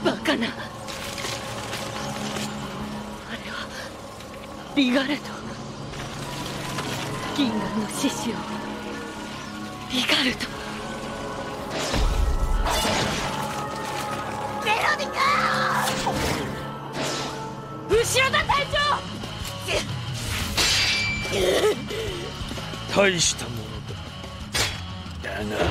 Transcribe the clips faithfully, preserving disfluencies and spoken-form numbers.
バカな。あれはリガルド、銀河の獅子を。リガルド、ベロニカー、後ろだ隊長。 大したものだ。だが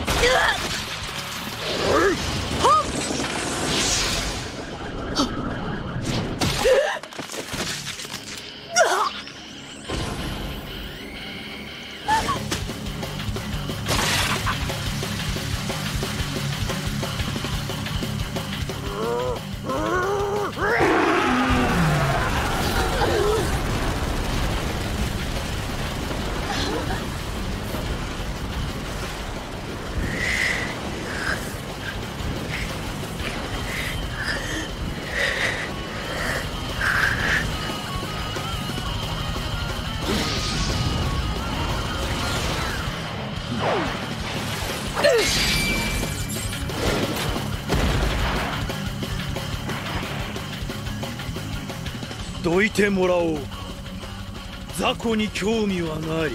どいてもらおう。雑魚に興味はない。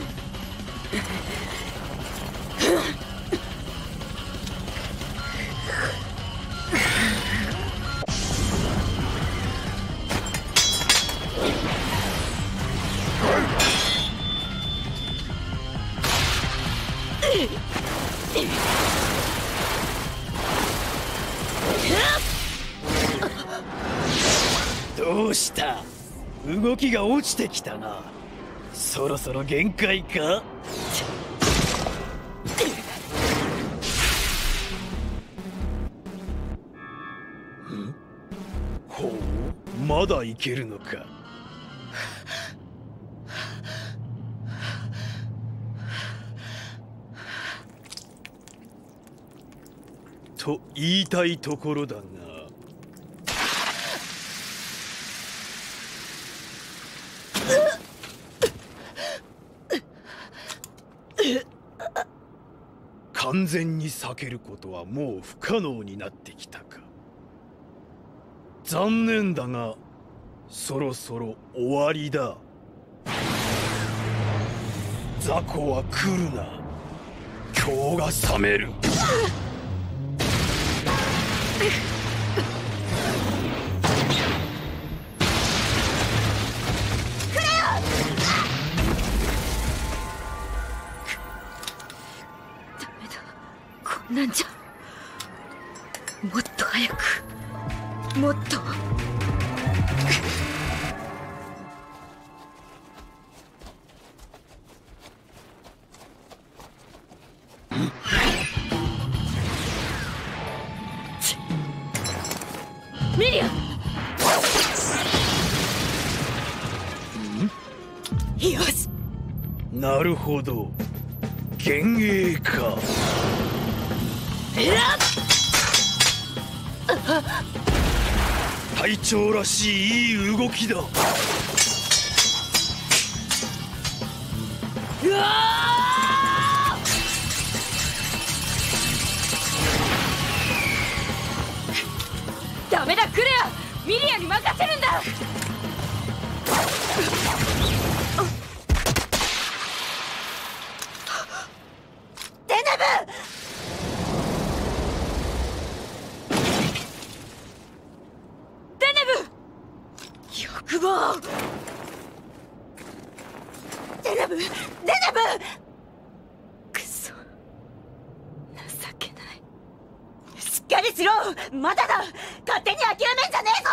どうした？動きが落ちてきたな。そろそろ限界か？ほう、まだいけるのか。と言いたいところだが。完全に避けることはもう不可能になってきたか。残念だがそろそろ終わりだ。雑魚は来るな。今日が覚める。 なんじゃ。もっと早く、もっと。ミリア。よし。 なるほど、幻影か。隊長らしいいい動きだ。うわー！ダメだ、クレア、ミリアに任せるんだ。デネブ！欲望！デネブ！デネブ！くそ、情けない。しっかりしろ！まだだ！勝手に諦めんじゃねえぞ！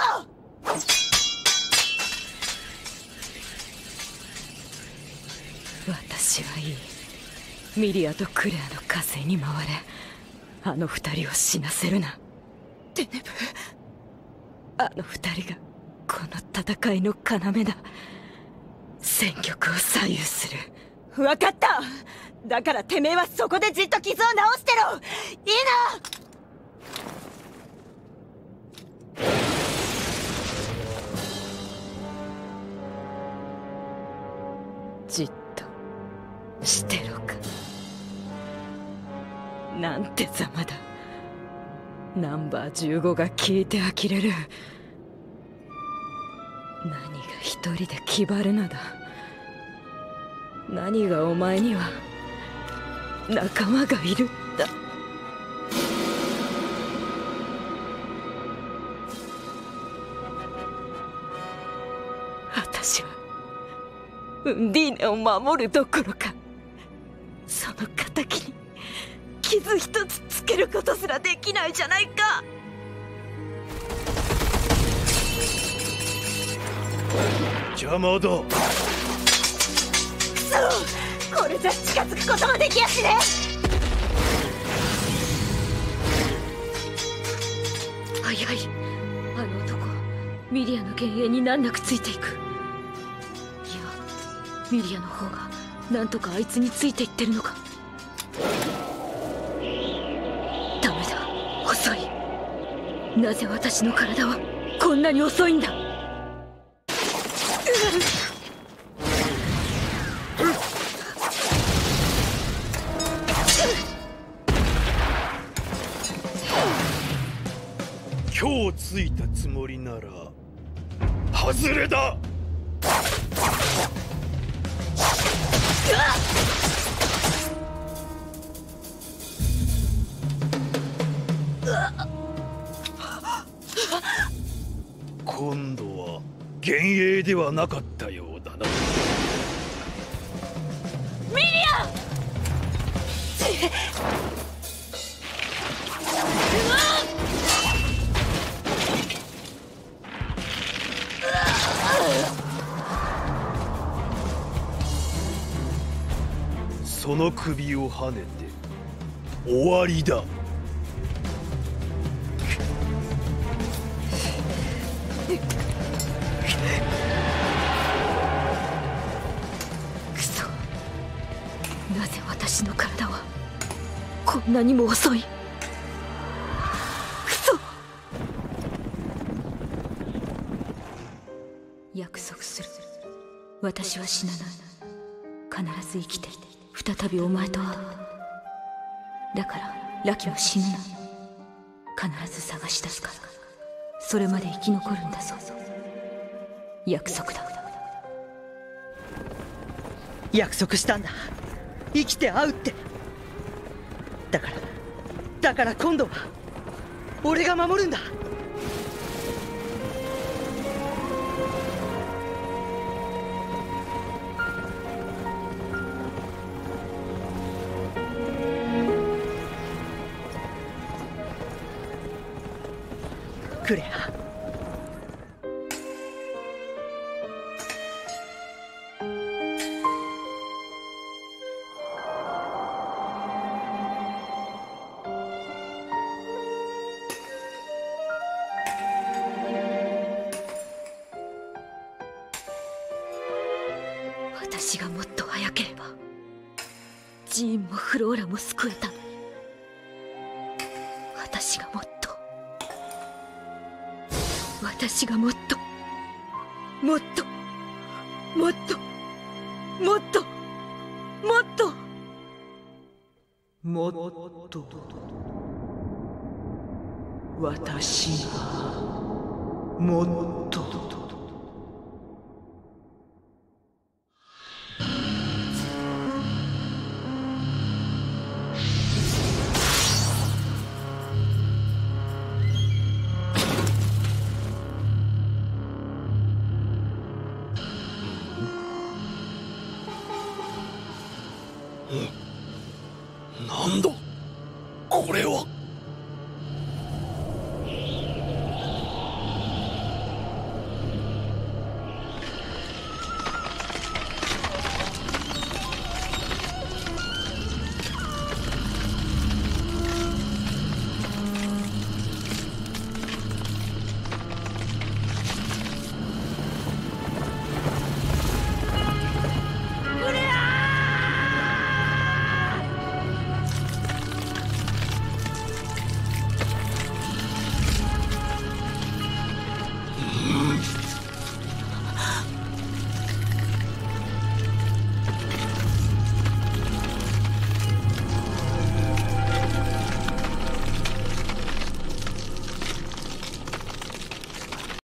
私はいい。ミリアとクレアの加勢に回れ。あの二人を死なせるな。デネブ、あの二人がこの戦いの要だ。戦局を左右する。分かった。だからてめえはそこでじっと傷を治してろ。いいな。じっとしてろか。なんてざまだ。 ナンバーじゅうごが聞いて呆れる。何が一人で気張るのだ。何がお前には仲間がいるんだ。私はウンディーネを守るどころか、その敵に傷一つつけることすらできないじゃないか。 邪魔だ。 そう、これじゃ近づくこともできやしねえ。はいはい、あの男ミリアの幻影に難なくついていく。いや、ミリアの方がなんとかあいつについていってるのか。ダメだ、遅い。なぜ私の体はこんなに遅いんだ。 今日ついたつもりなら外れだ。今度は幻影ではなかったようだな。 ミリアン！ その首をはねて終わりだ。 くそ、なぜ私の体はこんなにも遅い。くそ。約束する。私は死なない。必ず生きて再びお前と会う。だからラキも死ぬな。必ず探し出すから。それまで生き残るんだぞ。約束だ。 約束したんだ。生きて会うって。だからだから今度は俺が守るんだ。クレア、 私がもっと早ければジーンもフローラも救えたのに。私がもっと私がもっともっともっともっともっともっと私がもっと